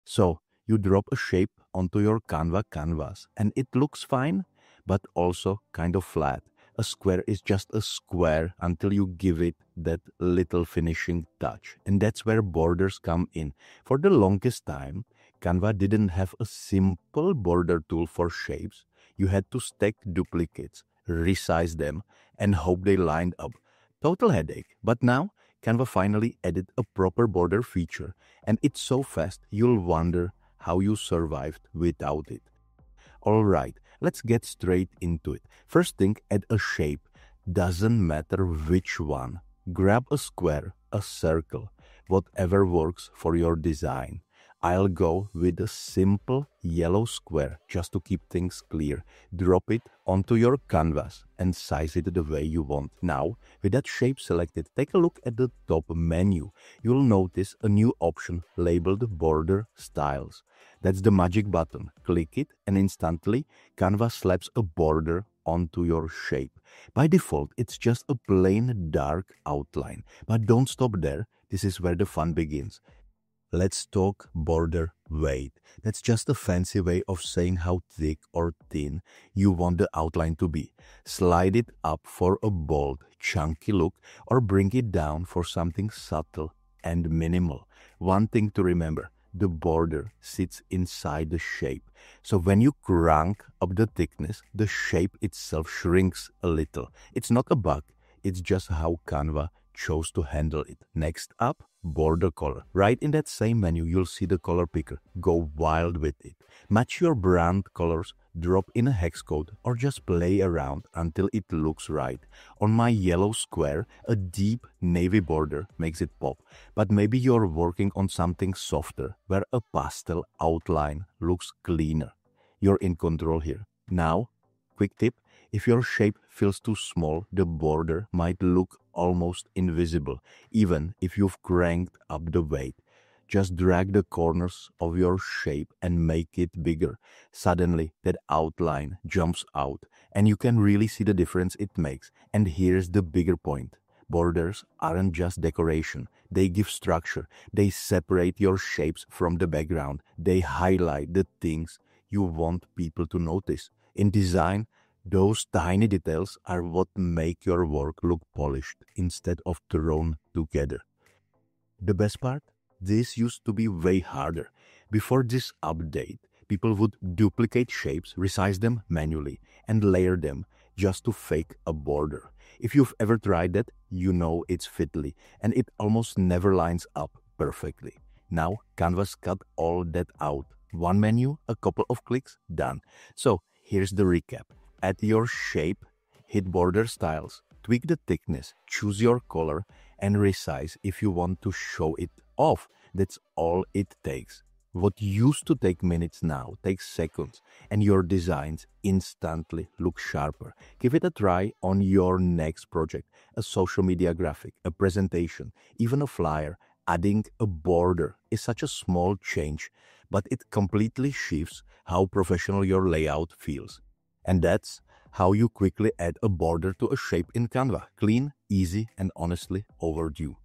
So you drop a shape onto your Canva canvas and it looks fine, but also kind of flat. A square is just a square until you give it that little finishing touch. And that's where borders come in. For the longest time, Canva didn't have a simple border tool for shapes. You had to stack duplicates, resize them, and hope they lined up. Total headache. But now, Canva finally added a proper border feature, and it's so fast you'll wonder how you survived without it. Alright, let's get straight into it. First thing, add a shape. Doesn't matter which one. Grab a square, a circle, whatever works for your design. I'll go with a simple yellow square just to keep things clear. Drop it onto your canvas and size it the way you want. Now, with that shape selected, take a look at the top menu. You'll notice a new option labeled Border Styles. That's the magic button. Click it and instantly Canva slaps a border onto your shape. By default, it's just a plain dark outline. But don't stop there. This is where the fun begins. Let's talk border weight. That's just a fancy way of saying how thick or thin you want the outline to be. Slide it up for a bold, chunky look or bring it down for something subtle and minimal. One thing to remember, the border sits inside the shape. So when you crank up the thickness, the shape itself shrinks a little. It's not a bug, it's just how Canva chose to handle it. Next up, border color. Right in that same menu, you'll see the color picker. Go wild with it. Match your brand colors, drop in a hex code, or just play around until it looks right. On my yellow square, a deep navy border makes it pop. But maybe you're working on something softer, where a pastel outline looks cleaner. You're in control here. Now, quick tip, if your shape feels too small, the border might look almost invisible, even if you've cranked up the weight. Just drag the corners of your shape and make it bigger. Suddenly, that outline jumps out, and you can really see the difference it makes. And here's the bigger point. Borders aren't just decoration. They give structure. They separate your shapes from the background. They highlight the things you want people to notice. In design, those tiny details are what make your work look polished instead of thrown together. The best part? This used to be way harder. Before this update, people would duplicate shapes, resize them manually, and layer them just to fake a border. If you've ever tried that, you know it's fiddly, and it almost never lines up perfectly. Now, Canvas cut all that out. One menu, a couple of clicks, done. So, here's the recap. Add your shape, hit border styles, tweak the thickness, choose your color, and resize if you want to show it off. That's all it takes. What used to take minutes now takes seconds, and your designs instantly look sharper. Give it a try on your next project, a social media graphic, a presentation, even a flyer. Adding a border is such a small change, but it completely shifts how professional your layout feels. And that's how you quickly add a border to a shape in Canva. Clean, easy, and honestly overdue.